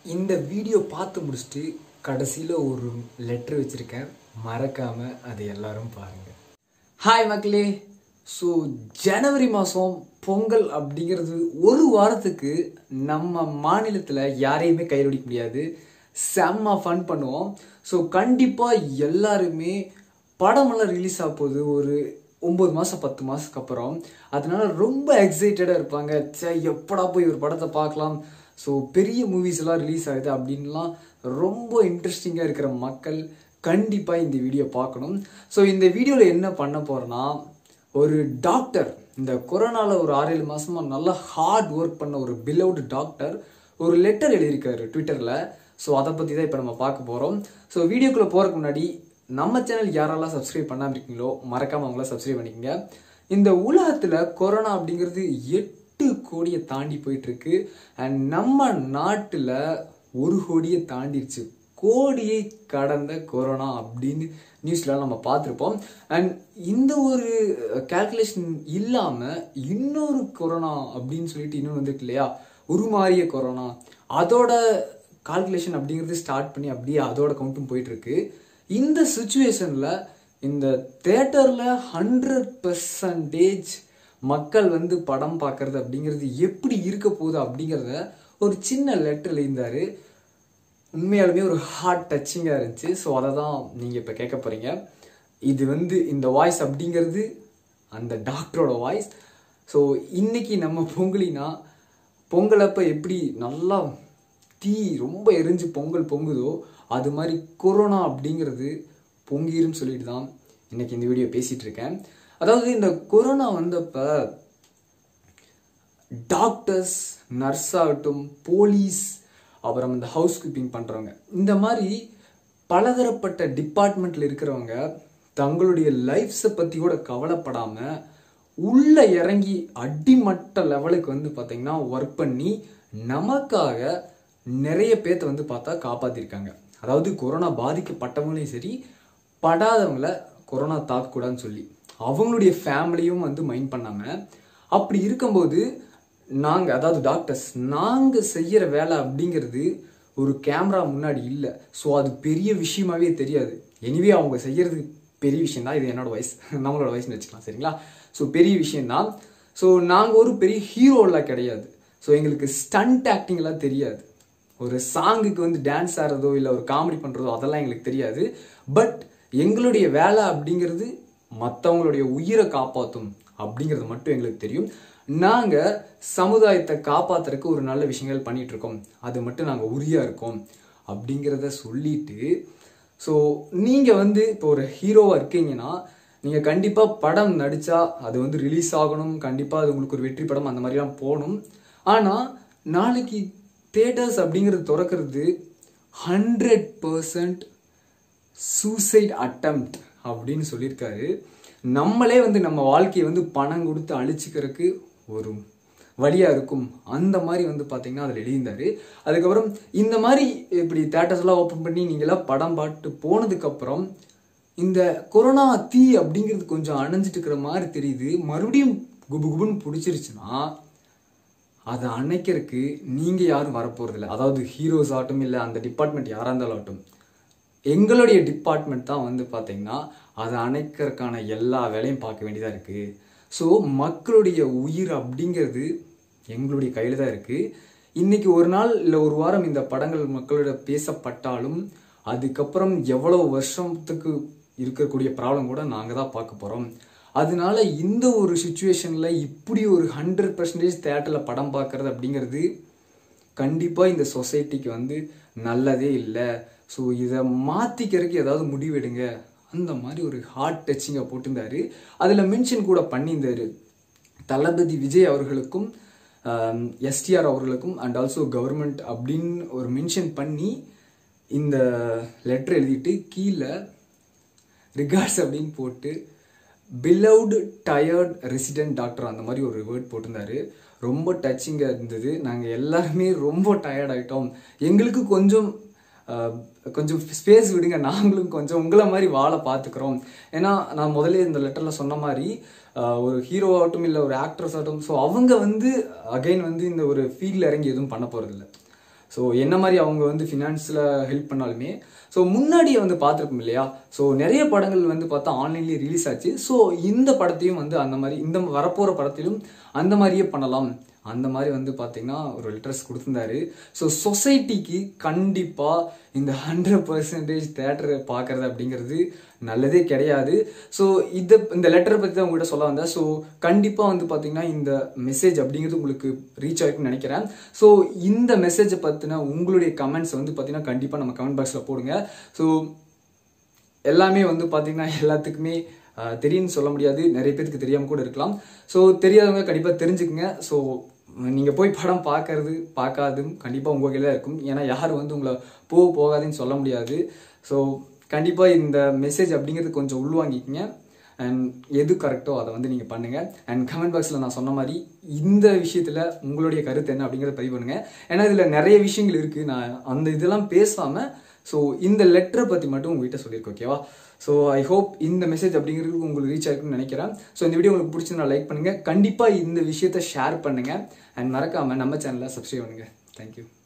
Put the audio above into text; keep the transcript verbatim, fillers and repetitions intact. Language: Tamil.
இந்த வீடியோ பார்த்து முடிச்சுட்டு கடைசியில் ஒரு லெட்டர் வச்சுருக்கேன், மறக்காமல் அதை எல்லாரும் பாருங்கள். ஹாய் மக்களே. ஸோ ஜனவரி மாதம் பொங்கல் அப்படிங்கிறது ஒரு வாரத்துக்கு நம்ம மாநிலத்தில் யாரையுமே கையொடிக்க முடியாது. செம்ம ஃபன் பண்ணுவோம். ஸோ கண்டிப்பாக எல்லாருமே படமெல்லாம் ரிலீஸ் ஆக போகுது ஒரு ஒம்பது மாதம் பத்து மாதத்துக்கு அப்புறம். அதனால ரொம்ப எக்ஸைட்டடாக இருப்பாங்க. சே எப்படா போய் ஒரு படத்தை பார்க்கலாம், ஸோ பெரிய மூவிஸ் எல்லாம் ரிலீஸ் ஆகுது அப்படின்லாம் ரொம்ப இன்ட்ரெஸ்டிங்காக இருக்கிற மக்கள் கண்டிப்பாக இந்த வீடியோ பார்க்கணும். ஸோ இந்த வீடியோவில் என்ன பண்ண போகிறேன்னா, ஒரு டாக்டர் இந்த கொரோனாவில் ஒரு ஆறு ஏழு மாதமாக நல்லா ஹார்ட் ஒர்க் பண்ண ஒரு பிலவுட் டாக்டர் ஒரு லெட்டர் எழுதியிருக்காரு ட்விட்டரில். ஸோ அதை பற்றி தான் இப்போ நம்ம பார்க்க போகிறோம். ஸோ வீடியோக்குள்ளே போகிறதுக்கு முன்னாடி நம்ம சேனல் யாரெல்லாம் சப்ஸ்கிரைப் பண்ணாமல் இருக்கீங்களோ மறக்காமல் அவங்கள சப்ஸ்கிரைப் பண்ணிக்கோங்க. இந்த உலகத்தில் கொரோனா அப்படிங்கிறது எட்டு கோடியை தாண்டி போயிட்டுருக்கு. அண்ட் நம்ம நாட்டில் ஒரு கோடியை தாண்டிடுச்சு. கோடியை கடந்த கொரோனா அப்படின்னு நியூஸ்லாம் நம்ம பார்த்துருப்போம். அண்ட் இந்த ஒரு கால்குலேஷன் இல்லாமல் இன்னொரு கொரோனா அப்படின்னு சொல்லிட்டு இன்னொன்று வந்துருக்கு இல்லையா, உருமாறிய கொரோனா, அதோட கால்குலேஷன் அப்படிங்கிறது ஸ்டார்ட் பண்ணி அப்படியே அதோட கவுண்ட்டும் போயிட்டுருக்கு. இந்த சுச்சுவேஷனில் இந்த தேட்டரில் ஹண்ட்ரட் பர்சன்டேஜ் மக்கள் வந்து படம் பார்க்கறது அப்படிங்கிறது எப்படி இருக்க போகுது அப்படிங்கிறத ஒரு சின்ன லெட்டர் எழுதியிருந்தாரு. உண்மையாலுமே ஒரு ஹார்ட் டச்சிங்காக இருந்துச்சு. ஸோ அதை தான் நீங்கள் இப்போ கேட்க போகிறீங்க. இது வந்து இந்த வாய்ஸ் அப்படிங்கிறது அந்த டாக்டரோட வாய்ஸ். ஸோ இன்னைக்கு நம்ம பொங்கலினா பொங்கலப்போ எப்படி நல்லா தீ ரொம்ப எரிஞ்சு பொங்கல் பொங்குதோ அது மாதிரி கொரோனா அப்படிங்கிறது பொங்கிருன்னு சொல்லிட்டு தான் இன்னைக்கு இந்த வீடியோ பேசிகிட்டு இருக்கேன். அதாவது இந்த கொரோனா வந்தப்போ டாக்டர்ஸ், நர்ஸ் ஆகட்டும், போலீஸ், அப்புறம் இந்த ஹவுஸ் கீப்பிங் பண்ணுறவங்க, இந்த மாதிரி பலதரப்பட்ட டிபார்ட்மெண்ட்டில் இருக்கிறவங்க தங்களுடைய லைஃப்ஸை பற்றி கூட கவலைப்படாமல் உள்ளே இறங்கி அடிமட்ட லெவலுக்கு வந்து பார்த்திங்கன்னா ஒர்க் பண்ணி நமக்காக நிறைய பேர்த்த வந்து பார்த்தா காப்பாற்றிருக்காங்க. அதாவது கொரோனா பாதிக்கப்பட்டவங்களையும் சரி, படாதவங்களை கொரோனா தாக்கக்கூடாதுன்னு சொல்லி அவங்களுடைய ஃபேமிலியும் வந்து மைண்ட் பண்ணாமல், அப்படி இருக்கும்போது நாங்கள், அதாவது டாக்டர்ஸ், நாங்கள் செய்கிற வேலை அப்படிங்கிறது ஒரு கேமரா முன்னாடி இல்லை. ஸோ அது பெரிய விஷயமாவே தெரியாது. எனிவே அவங்க செய்கிறது பெரிய விஷயந்தான். இது என்னோட வயசு, நம்மளோட வயசுன்னு வச்சுக்கலாம், சரிங்களா? ஸோ பெரிய விஷயந்தான். ஸோ நாங்கள் ஒரு பெரிய ஹீரோலாம் கிடையாது. ஸோ எங்களுக்கு ஸ்டண்ட் ஆக்டிங்லாம் தெரியாது. ஒரு சாங்குக்கு வந்து டான்ஸ் ஆடுறதோ இல்லை ஒரு காமெடி பண்ணுறதோ அதெல்லாம் எங்களுக்கு தெரியாது. பட் எங்களுடைய வேலை அப்படிங்கிறது மற்றவங்களுடைய உயிரை காப்பாற்றும் அப்படிங்கிறது மட்டும் எங்களுக்கு தெரியும். நாங்கள் சமுதாயத்தை காப்பாற்றுறதுக்கு ஒரு நல்ல விஷயங்கள் பண்ணிகிட்டு இருக்கோம், அது மட்டும் நாங்கள் உறுதியாக இருக்கோம் அப்படிங்கிறத சொல்லிட்டு, ஸோ நீங்கள் வந்து இப்போ ஒரு ஹீரோவாக இருக்கீங்கன்னா நீங்கள் கண்டிப்பாக படம் நடித்தா அது வந்து ரிலீஸ் ஆகணும், கண்டிப்பாக அது உங்களுக்கு ஒரு வெற்றி படம் அந்த மாதிரிலாம் போகணும். ஆனால் நாளைக்கு தியேட்டர்ஸ் அப்படிங்கிறது திறக்கிறது ஹண்ட்ரட் பர்சன்ட் சூசைட் அட்டெம்ப்ட் அப்படின்னு சொல்லியிருக்காரு. நம்மளே வந்து நம்ம வாழ்க்கையை வந்து பணம் கொடுத்து அழிச்சிக்கிறதுக்கு ஒரு வழியாக இருக்கும், அந்த மாதிரி வந்து பார்த்தீங்கன்னா அதில் எழுதியிருந்தாரு. அதுக்கப்புறம் இந்த மாதிரி இப்படி தேட்டர்ஸ்லாம் ஓப்பன் பண்ணி நீங்களாம் படம் பாட்டு போனதுக்கப்புறம் இந்த கொரோனா தீ அப்படிங்கிறது கொஞ்சம் அணைஞ்சிட்டு இருக்கிற மாதிரி தெரியுது. மறுபடியும் குபு குபுன்னு பிடிச்சிருச்சுன்னா அதை அணைக்கிறதுக்கு நீங்கள் யாரும் வரப்போகிறதில்ல. அதாவது ஹீரோஸ் ஆகட்டும் இல்லை அந்த டிபார்ட்மெண்ட் யாராக இருந்தாலும் ஆகட்டும், எங்களுடைய டிபார்ட்மெண்ட் தான் வந்து பார்த்தீங்கன்னா அதை அணைக்கிறதுக்கான எல்லா வேலையும் பார்க்க வேண்டியதாக இருக்குது. ஸோ மக்களுடைய உயிர் அப்படிங்கிறது எங்களுடைய கையில் தான் இருக்குது. இன்றைக்கி ஒரு நாள் இல்லை ஒரு வாரம் இந்த படங்கள் மக்களோட பேசப்பட்டாலும் அதுக்கப்புறம் எவ்வளோ வருஷத்துக்கு இருக்கக்கூடிய ப்ராப்ளம் கூட நாங்கள் தான் பார்க்க போகிறோம். அதனால இந்த ஒரு சுச்சுவேஷனில் இப்படி ஒரு ஹண்ட்ரட் பர்சன்டேஜ் தேட்டரில் படம் பார்க்குறது அப்படிங்கிறது கண்டிப்பாக இந்த சொசைட்டிக்கு வந்து நல்லதே இல்லை. ஸோ இதை மாற்றிக்கிறதுக்கு ஏதாவது முடிவெடுங்க அந்த மாதிரி ஒரு ஹார்ட் டச்சிங்காக போட்டிருந்தாரு. அதில் மென்ஷன் கூட பண்ணியிருந்தாரு தளபதி விஜய் அவர்களுக்கும் எஸ்டிஆர் அவர்களுக்கும் அண்ட் ஆல்சோ கவர்மெண்ட் அப்படின்னு ஒரு மென்ஷன் பண்ணி இந்த லெட்டர் எழுதிட்டு கீழே ரிகார்ட்ஸ் அப்படின்னு போட்டு பிலவுட் டயர்ட் ரெசிடென்ட் டாக்டர் அந்த மாதிரி ஒரு வேர்ட் போட்டிருந்தாரு. ரொம்ப டச்சிங்காக இருந்தது. நாங்கள் எல்லாருமே ரொம்ப டயர்ட் ஆகிட்டோம், எங்களுக்கு கொஞ்சம் கொஞ்சம் ஸ்பேஸ் விடுங்க, நாங்களும் கொஞ்சம் உங்களை மாதிரி வாழ பார்த்துக்கிறோம். ஏன்னா நான் முதல்ல இந்த லெட்டரில் சொன்ன மாதிரி ஒரு ஹீரோ ஆகட்டும் இல்லை ஒரு ஆக்ட்ரஸ் ஆகட்டும், ஸோ அவங்க வந்து அகைன் வந்து இந்த ஒரு ஃபீல்டில் இறங்கி எதுவும் பண்ண போகிறதில்ல. ஸோ என்ன மாதிரி அவங்க வந்து ஃபினான்ஸில் ஹெல்ப் பண்ணாலுமே ஸோ முன்னாடியே வந்து பார்த்துருப்போம் இல்லையா. ஸோ நிறைய படங்கள் வந்து பார்த்தா ஆன்லைன்லேயே ரிலீஸ் ஆச்சு. ஸோ இந்த படத்தையும் வந்து அந்த மாதிரி இந்த வரப்போகிற படத்திலும் அந்த மாதிரியே பண்ணலாம் அந்த மாதிரி வந்து பார்த்தீங்கன்னா ஒரு லெட்டர்ஸ் கொடுத்துருந்தாரு. ஸோ சொசைட்டிக்கு கண்டிப்பாக இந்த ஹண்ட்ரட் பர்சன்டேஜ் தேட்டரை பார்க்கறது அப்படிங்கிறது நல்லதே கிடையாது. ஸோ இதை இந்த லெட்டரை பற்றி தான் உங்கள்கிட்ட சொல்ல வந்தேன். ஸோ கண்டிப்பாக வந்து பார்த்தீங்கன்னா இந்த மெசேஜ் அப்படிங்கிறது உங்களுக்கு ரீச் ஆகிருக்குன்னு நினைக்கிறேன். ஸோ இந்த மெசேஜை பற்றின உங்களுடைய கமெண்ட்ஸ் வந்து பார்த்தீங்கன்னா கண்டிப்பாக நம்ம கமெண்ட் பாக்ஸில் போடுங்க. ஸோ எல்லாமே வந்து பார்த்தீங்கன்னா எல்லாத்துக்குமே தெரியும்னு சொல்ல முடியாது, நிறைய பேருக்கு தெரியாமல் கூட இருக்கலாம். ஸோ தெரியாதவங்க கண்டிப்பாக தெரிஞ்சுக்குங்க. ஸோ நீங்கள் போய் படம் பார்க்கறது பார்க்காதும் கண்டிப்பாக உங்கள் கையில் இருக்கும். ஏன்னா யாரும் வந்து உங்களை போக போகாதுன்னு சொல்ல முடியாது. ஸோ கண்டிப்பாக இந்த மெசேஜ் அப்படிங்கிறது கொஞ்சம் உள்வாங்கிக்கிங்க. அண்ட் எது கரெக்டோ அதை வந்து நீங்கள் பண்ணுங்கள். அண்ட் கமெண்ட் பாக்ஸில் நான் சொன்ன மாதிரி இந்த விஷயத்தில் உங்களுடைய கருத்து என்ன அப்படிங்கிறத பதிவு பண்ணுங்கள். ஏன்னா இதில் நிறைய விஷயங்கள் இருக்குது. நான் அந்த இதெல்லாம் பேசாமல் ஸோ இந்த லெட்டரை பற்றி மட்டும் உங்கள்கிட்ட சொல்லியிருக்கேன். ஓகேவா? ஸோ ஐ ஹோப் இந்த மெசேஜ் அப்படிங்கிறது உங்களுக்கு ரீச் ஆகிருக்குன்னு நினைக்கிறேன். ஸோ இந்த வீடியோ உங்களுக்கு பிடிச்சிருந்தா லைக் பண்ணுங்கள், கண்டிப்பாக இந்த விஷயத்தை ஷேர் பண்ணுங்கள். அண்ட் மறக்காமல் நம்ம சேனலை சப்ஸ்கிரைப் பண்ணுங்கள். தேங்க்யூ.